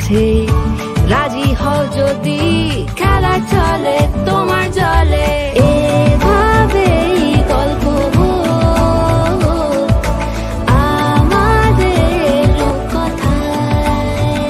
কাছে রাজি হও যদি খেলা চলে তোমার জলে এভাবেই গল্প আমাদের কথায়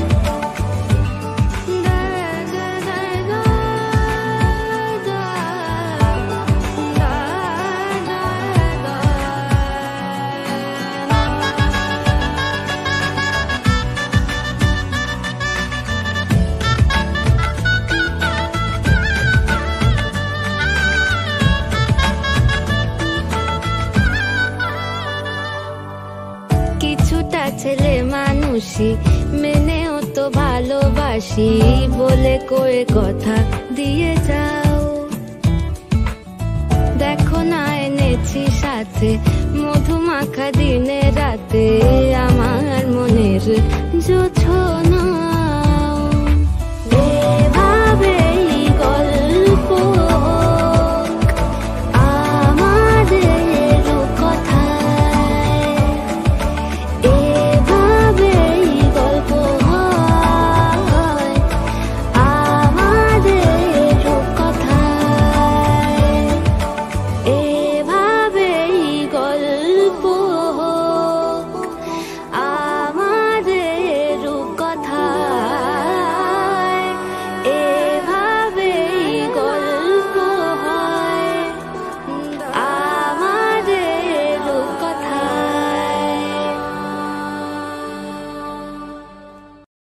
কিছুটা ছেলে মানুষই মেনেও তো ভালোবাসি বলে কয়ে কথা দিয়ে যাও দেখো না এনেছি সাথে মধুমাখা দিনে